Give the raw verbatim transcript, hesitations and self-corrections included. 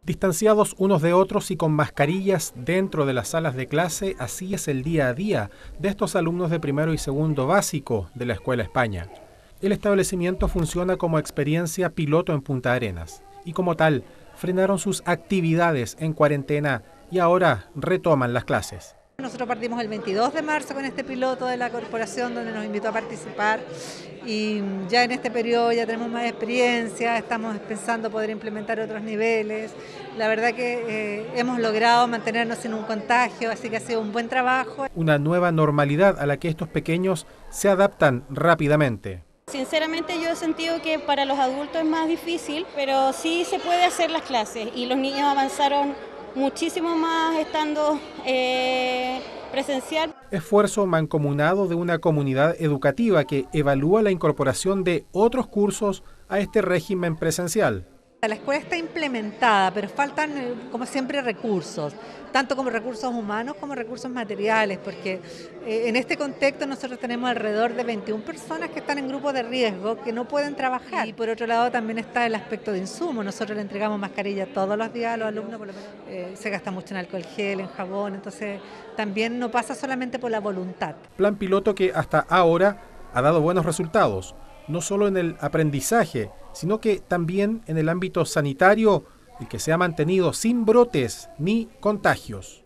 Distanciados unos de otros y con mascarillas dentro de las salas de clase, así es el día a día de estos alumnos de primero y segundo básico de la Escuela España. El establecimiento funciona como experiencia piloto en Punta Arenas y como tal frenaron sus actividades en cuarentena y ahora retoman las clases. Nosotros partimos el veintidós de marzo con este piloto de la corporación donde nos invitó a participar y ya en este periodo ya tenemos más experiencia, estamos pensando poder implementar otros niveles. La verdad que eh, hemos logrado mantenernos sin un contagio, así que ha sido un buen trabajo. Una nueva normalidad a la que estos pequeños se adaptan rápidamente. Sinceramente yo he sentido que para los adultos es más difícil, pero sí se puede hacer las clases y los niños avanzaron muchísimo más estando eh, presencial. Esfuerzo mancomunado de una comunidad educativa que evalúa la incorporación de otros cursos a este régimen presencial. La escuela está implementada, pero faltan, como siempre, recursos, tanto como recursos humanos como recursos materiales, porque eh, en este contexto nosotros tenemos alrededor de veintiuna personas que están en grupos de riesgo, que no pueden trabajar. Y por otro lado también está el aspecto de insumo. Nosotros le entregamos mascarillas todos los días a los alumnos, por lo menos, eh, se gasta mucho en alcohol gel, en jabón, entonces también no pasa solamente por la voluntad. Plan piloto que hasta ahora ha dado buenos resultados, no solo en el aprendizaje, sino que también en el ámbito sanitario, el que se ha mantenido sin brotes ni contagios.